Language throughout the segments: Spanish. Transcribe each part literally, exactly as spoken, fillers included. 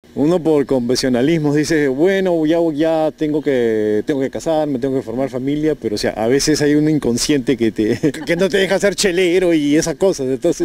Uno por convencionalismo dice, bueno, ya, ya tengo que tengo que casarme, tengo que formar familia, pero o sea, a veces hay un inconsciente que, te, que no te deja ser chelero y esas cosas, entonces...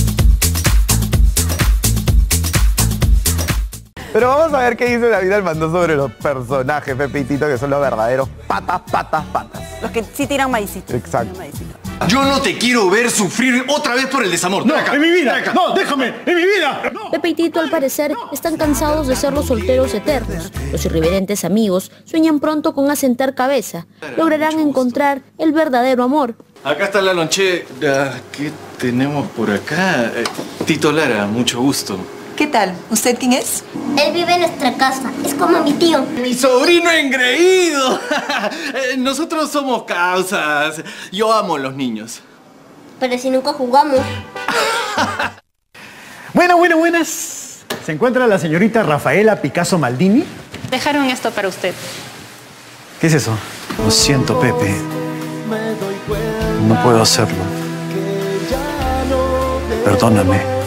Pero vamos a ver qué dice David Almandós sobre los personajes, Pepe y Tito, que son los verdaderos patas, patas, patas. Los que sí tiran maicito. Exacto. Yo no te quiero ver sufrir otra vez por el desamor. No, acá, en mi vida. No, déjame, en mi vida. No. Pepe y Tito, al parecer, están cansados de ser los solteros eternos. Los irreverentes amigos sueñan pronto con asentar cabeza. Lograrán encontrar el verdadero amor. Acá está la lonche. ¿Qué tenemos por acá? Eh, Tito Lara, mucho gusto. ¿Qué tal? ¿Usted quién es? Él vive en nuestra casa, es como mi tío. ¡Mi sobrino engreído! Nosotros somos causas. Yo amo a los niños. Pero si nunca jugamos. Bueno, bueno, buenas. ¿Se encuentra la señorita Rafaela Picasso Maldini? Dejaron esto para usted. ¿Qué es eso? Lo siento, Pepe. No puedo hacerlo. Perdóname.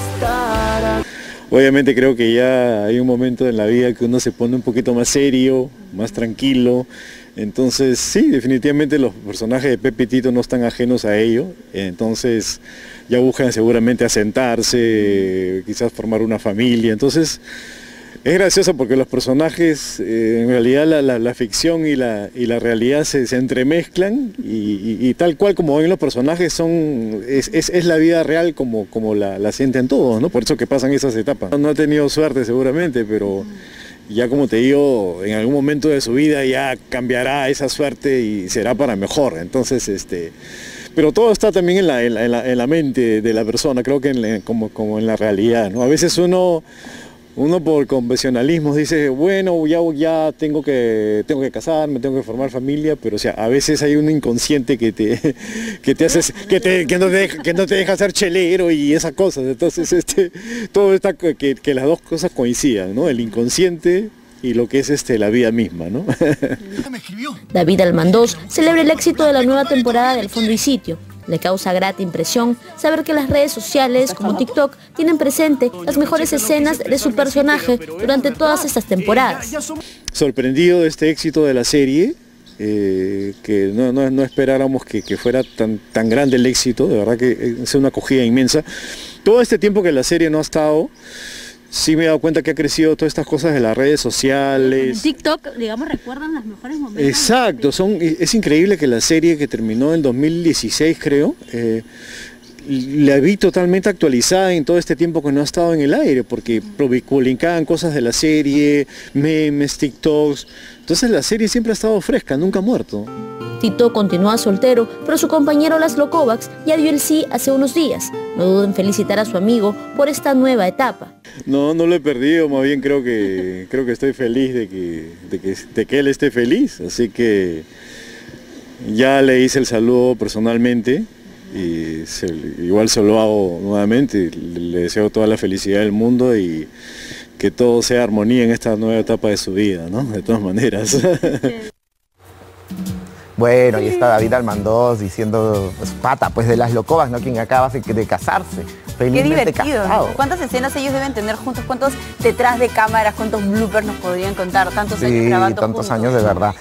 Obviamente creo que ya hay un momento en la vida que uno se pone un poquito más serio, más tranquilo. Entonces, sí, definitivamente los personajes de Pepe y Tito no están ajenos a ello. Entonces, ya buscan seguramente asentarse, quizás formar una familia. Entonces, es gracioso porque los personajes, eh, en realidad la, la, la ficción y la, y la realidad se, se entremezclan y, y, y tal cual como ven los personajes son, es, es, es la vida real como, como la, la sienten todos, ¿no? Por eso que pasan esas etapas. No he tenido suerte seguramente, pero ya como te digo, en algún momento de su vida ya cambiará esa suerte y será para mejor. Entonces, este... Pero todo está también en la, en la, en la, en la mente de la persona, creo que en la, como, como en la realidad, ¿no? A veces uno... Uno por convencionalismo dice, bueno, ya, ya tengo, que, tengo que casarme, tengo que formar familia, pero o sea, a veces hay un inconsciente que te, que te hace, que, te, que, no te deja, que no te deja ser chelero y esas cosas. Entonces, este, todo está que, que las dos cosas coincidan, ¿no? El inconsciente y lo que es este, la vida misma, ¿no? David Almandós celebra el éxito de la nueva temporada de Al Fondo y Sitio. Le causa grata impresión saber que las redes sociales como TikTok tienen presente las mejores escenas de su personaje durante todas estas temporadas. Sorprendido de este éxito de la serie, eh, que no, no, no esperáramos que, que fuera tan, tan grande el éxito, de verdad que es una acogida inmensa. Todo este tiempo que la serie no ha estado, sí me he dado cuenta que ha crecido todas estas cosas de las redes sociales. En TikTok, digamos, recuerdan los mejores momentos. Exacto, son, es increíble que la serie que terminó en dos mil dieciséis, creo, eh, la vi totalmente actualizada en todo este tiempo que no ha estado en el aire, porque publicaban cosas de la serie, memes, TikToks. Entonces la serie siempre ha estado fresca, nunca ha muerto. Tito continúa soltero, pero su compañero Laszlo Kovacs ya dio el sí hace unos días. No duden en felicitar a su amigo por esta nueva etapa. No, no lo he perdido, más bien creo que, creo que estoy feliz de que, de, que, de que él esté feliz, así que ya le hice el saludo personalmente y se, igual se lo hago nuevamente, le deseo toda la felicidad del mundo y que todo sea armonía en esta nueva etapa de su vida, ¿no? De todas maneras. Bueno, ahí está David Almandós diciendo pues, pata pues de las locobas, ¿no? Quien acaba de, de casarse. Qué divertido, casado. ¿no? ¿Cuántas escenas ellos deben tener juntos? ¿Cuántos detrás de cámaras, cuántos bloopers nos podrían contar? Tantos sí, años grabando tantos juntos. años de verdad.